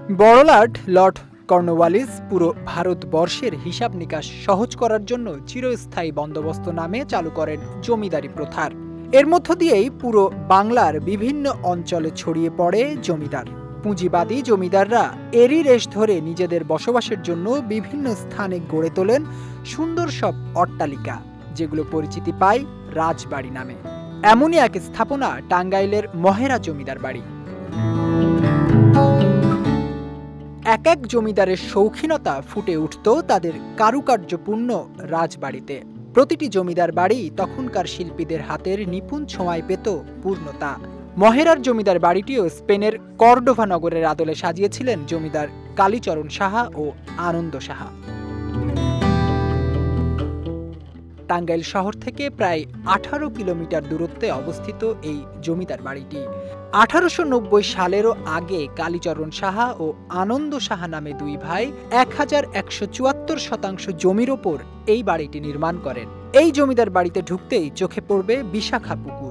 বড়লাট Lord Cornwallis পুরো ভারতবর্ষের হিসাব নিকাশ সহজ করার জন্য চিরস্থায়ী বন্দোবস্ত নামে চালু করেন জমিদারি প্রথার। এর মধ্য দিয়েই পুরো বাংলার বিভিন্ন অঞ্চলে ছড়িয়ে পড়ে জমিদার। পুঁজিবাদী জমিদাররা এরই রেশ ধরে নিজেদের বসবাসের জন্য বিভিন্ন স্থানে গড়ে তোলেন সুন্দর সব অট্টালিকা, যেগুলো পরিচিতি পায় রাজবাড়ি নামে। এমনই এক স্থাপনা টাঙ্গাইলের মহেরা জমিদার বাড়ি। এক এক জমিদারের শৌখিনতা ফুটে উঠত তাদের কারুকার্যপূর্ণ রাজবাড়িতে। প্রতিটি জমিদার বাড়ি তখনকার শিল্পীদের হাতের নিপুণ ছোঁয়ায় পেত পূর্ণতা। মহেরার জমিদার বাড়িটিও স্পেনের কর্ডোভা নগরের আদলে সাজিয়েছিলেন জমিদার কালীচরণ সাহা ও আনন্দ সাহা। টাঙ্গাইল শহর থেকে প্রায় 18 কিলোমিটার দূরত্বে অবস্থিত এই জমিদার বাড়িটি 1890 সালেরও আগে কালীচরণ সাহা ও আনন্দ সাহা নামে দুই ভাই 1174 শতাংশ জমির ওপর এই বাড়িটি নির্মাণ করেন। এই জমিদার বাড়িতে ঢুকতেই চোখে পড়বে বিশাখা পুকুর।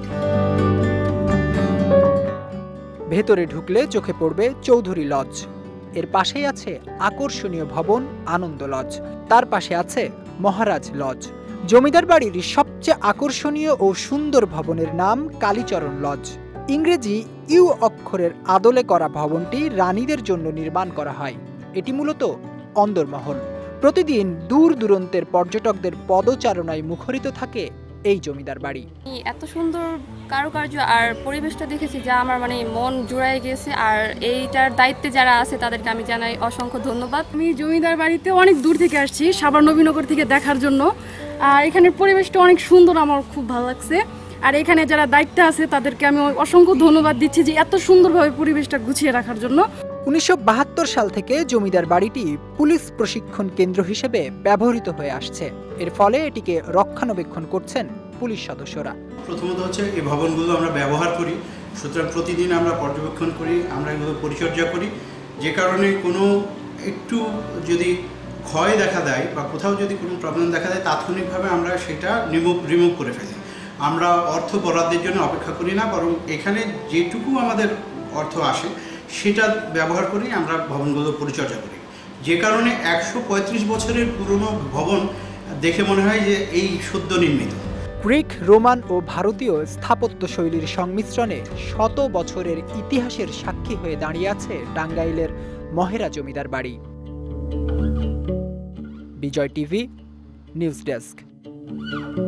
ভেতরে ঢুকলে চোখে পড়বে চৌধুরী লজ। এর পাশেই আছে আকর্ষণীয় ভবন আনন্দ লজ, তার পাশে আছে মহারাজ লজ। জমিদার বাড়ির সবচেয়ে আকর্ষণীয় ও সুন্দর ভবনের নাম কালীচরণ লজ। ইংরেজি ইউ অক্ষরের আদলে করা ভবনটি রানীদের জন্য নির্মাণ করা হয়। এটি মূলত অন্দরমহল। প্রতিদিন দূর দূরান্তের পর্যটকদের পদচারণায় মুখরিত থাকে এই জমিদার বাড়ি। এত সুন্দর কারুকার্য আর পরিবেশটা দেখেছি যা আমার মন জুড়ায় গেছে। আর এইটার দায়িত্বে যারা আছে তাদেরকে আমি জানাই অসংখ্য ধন্যবাদ। আমি জমিদার বাড়িতে অনেক দূর থেকে আসছি, সাভার নবীনগর থেকে দেখার জন্য। আর এখানের পরিবেশটা অনেক সুন্দর, আমার খুব ভালো লাগছে। আর এখানে যারা দায়িত্বে আছে তাদেরকে আমি অসংখ্য ধন্যবাদ দিচ্ছি যে এত সুন্দরভাবে পরিবেশটা গুছিয়ে রাখার জন্য। 1972 সাল থেকে জমিদার বাড়িটি পুলিশ প্রশিক্ষণ কেন্দ্র হিসেবে ব্যবহৃত হয়ে আসছে। এর ফলে এটিকে রক্ষণাবেক্ষণ করছেন পুলিশ সদস্যরা। প্রথমত হচ্ছে এই ভবনগুলো আমরা ব্যবহার করি, সুতরাং প্রতিদিন আমরা পর্যবেক্ষণ করি, আমরা এগুলো পরিচর্যা করি। যে কারণে কোনো একটু যদি ক্ষয় দেখা দেয় বা কোথাও যদি কোনো প্রবলেম দেখা দেয়, তাৎক্ষণিকভাবে আমরা সেটা রিমুভ করে ফেলি। আমরা অর্থ বরাদ্দের জন্য অপেক্ষা করি না, বরং এখানে যেটুকু আমাদের অর্থ আসে সেটা ব্যবহার করেই আমরা ভবনগুলো পরিচর্যা করি। যে কারণে 135 বছরের পুরনো ভবন দেখে মনে হয় যে এই সদ্য নির্মিত। গ্রিক, রোমান ও ভারতীয় স্থাপত্য শৈলীর সংমিশ্রণে শত বছরের ইতিহাসের সাক্ষী হয়ে দাঁড়িয়ে আছে টাঙ্গাইলের মহেরা জমিদার বাড়ি। Bijoy TV news desk.